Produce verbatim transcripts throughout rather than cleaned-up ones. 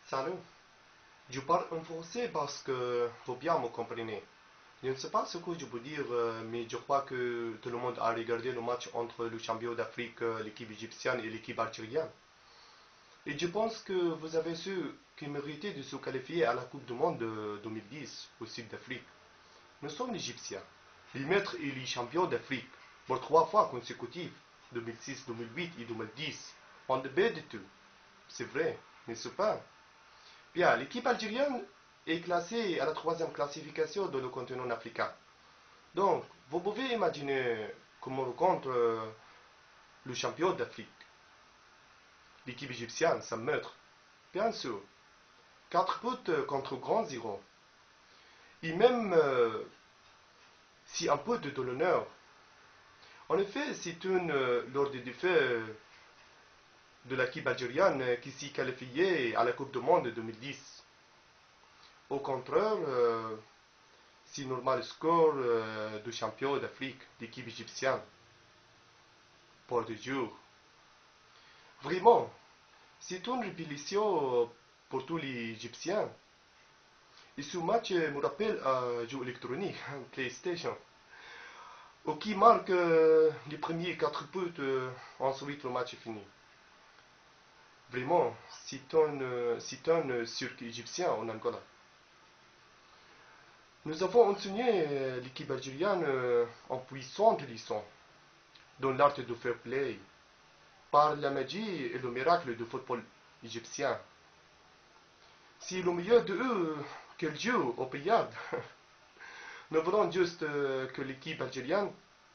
Salut, je parle en français parce que vous bien me comprenez. Je ne sais pas ce que je peux dire, euh, mais je crois que tout le monde a regardé le match entre le champion d'Afrique, euh, l'équipe égyptienne et l'équipe algérienne. Et je pense que vous avez su qu'ils méritaient de se qualifier à la Coupe du Monde de deux mille dix au Sud d'Afrique. Nous sommes l'Égyptien, les maîtres et les champions d'Afrique, pour trois fois consécutives, deux mille six, deux mille huit et deux mille dix. On débat de tout. C'est vrai, n'est-ce pas? Bien, l'équipe algérienne est classée à la troisième classification de le continent africain. Donc, vous pouvez imaginer comment on rencontre euh, le champion d'Afrique. L'équipe égyptienne, sa maître. Bien sûr, quatre buts contre grand zéro. Et même euh, si un peu de l'honneur. En effet, c'est une euh, lors des défaites de l'équipe algérienne qui s'est qualifiée à la Coupe du Monde deux mille dix. Au contraire, euh, c'est normal score euh, du champion d'Afrique, d'équipe égyptienne, pour deux jours. Vraiment, c'est une révélation pour tous les Égyptiens. Et ce match me rappelle un jeu électronique, PlayStation, où qui marque euh, les premiers quatre buts, euh, ensuite le match est fini. Vraiment, c'est un, euh, c'est un cirque égyptien en Angola. Nous avons enseigné euh, l'équipe algérienne euh, en puissante leçon dans l'art de fair play, par la magie et le miracle du football égyptien. Si le milieu de eux qu'elle joue au payade, nous voulons juste euh, que l'équipe algérienne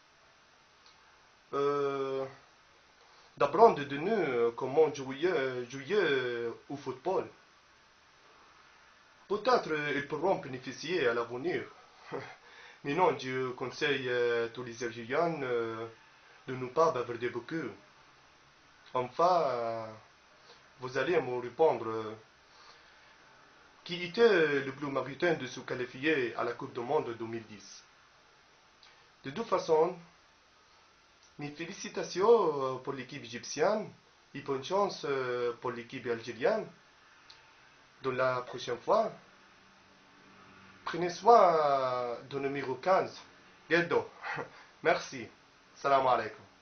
euh, d'apprendre de nous euh, comment jouer, euh, jouer euh, au football. Peut-être euh, ils pourront bénéficier à l'avenir. Mais non, je conseille euh, tous les Algériens euh, de ne pas bavarder beaucoup. Enfin, euh, vous allez me répondre. euh, qui était le plus méritant de se qualifier à la Coupe du Monde deux mille dix. De toute façon, mes félicitations pour l'équipe égyptienne et bonne chance pour l'équipe algérienne. De la prochaine fois, prenez soin du numéro quinze, Geldo. Merci. Salam alaikum.